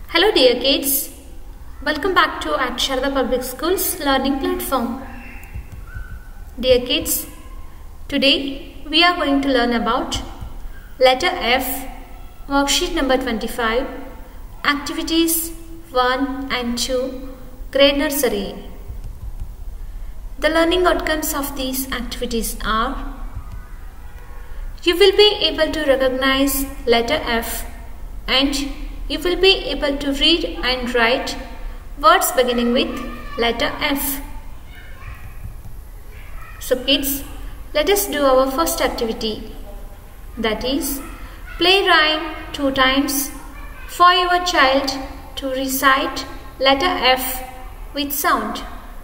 Hello dear kids, welcome back to at Sharada Public School's learning platform. Dear kids, today we are going to learn about letter F, worksheet number 25, activities 1 and 2, grade nursery. The learning outcomes of these activities are: you will be able to recognize letter F and you will be able to read and write words beginning with letter F. So kids, let us do our first activity, that is play rhyme 2 times for your child to recite letter F with sound.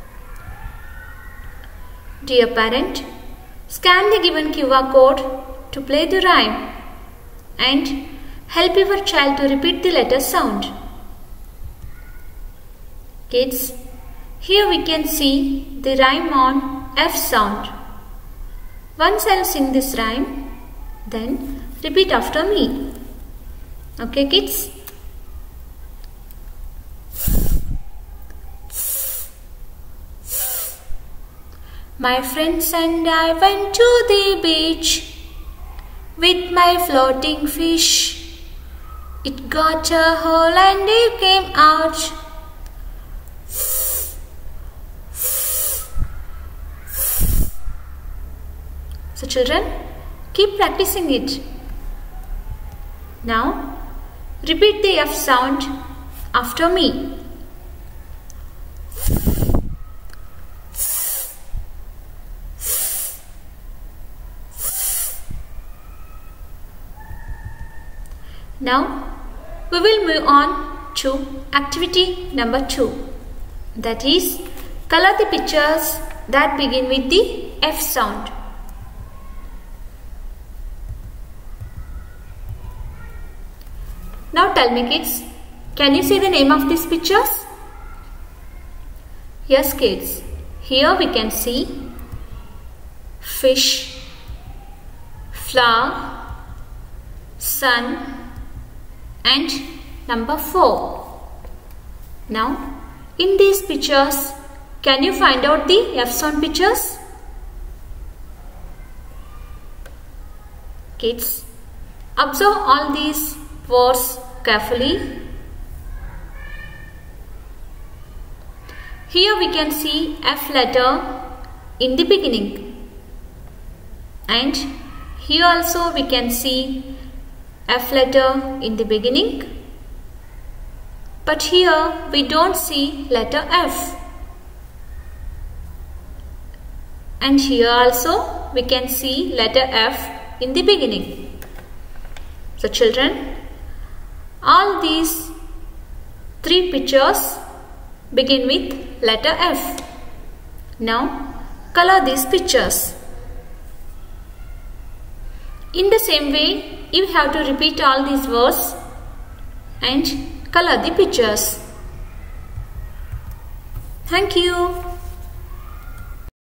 Dear parent, scan the given QR code to play the rhyme and help your child to repeat the letter sound. Kids, here we can see the rhyme on F sound. Once I will sing this rhyme, then repeat after me. Okay kids? My friends and I went to the beach with my floating fish. It got a hole and it came out. So children, keep practicing it. Now, repeat the F sound after me. Now, we will move on to activity number 2. That is, color the pictures that begin with the F sound. Now tell me kids, can you see the name of these pictures? Yes kids, here we can see fish, flower, sun, and number 4. Now, in these pictures, can you find out the F sound pictures? Kids, observe all these words carefully. Here we can see F letter in the beginning, and here also we can see F letter in the beginning, but here we don't see letter F, and here also we can see letter F in the beginning. So children, all these 3 pictures begin with letter F. Now color these pictures. In the same way, you have to repeat all these words and color the pictures. Thank you.